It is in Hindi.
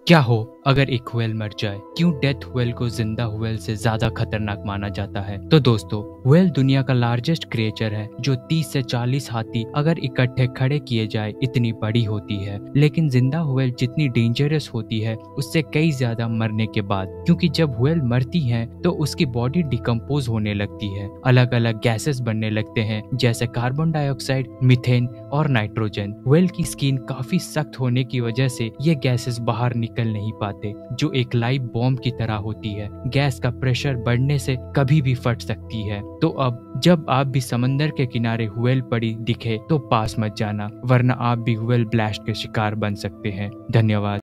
क्या हो अगर एक व्हेल मर जाए? क्यों डेथ व्हेल को जिंदा व्हेल से ज्यादा खतरनाक माना जाता है? तो दोस्तों, व्हेल दुनिया का लार्जेस्ट क्रिएचर है जो 30 से 40 हाथी अगर इकट्ठे खड़े किए जाए इतनी बड़ी होती है। लेकिन जिंदा व्हेल जितनी डेंजरस होती है उससे कई ज्यादा मरने के बाद, क्योंकि जब व्हेल मरती है तो उसकी बॉडी डिकम्पोज होने लगती है, अलग अलग गैसेस बनने लगते हैं जैसे कार्बन डाइऑक्साइड, मीथेन और नाइट्रोजन। व्हेल की स्किन काफी सख्त होने की वजह से ये गैसेस बाहर निकल नहीं पाते, जो एक लाइव बॉम्ब की तरह होती है। गैस का प्रेशर बढ़ने से कभी भी फट सकती है। तो अब जब आप भी समंदर के किनारे व्हेल पड़ी दिखे तो पास मत जाना, वरना आप भी व्हेल ब्लास्ट के शिकार बन सकते हैं। धन्यवाद।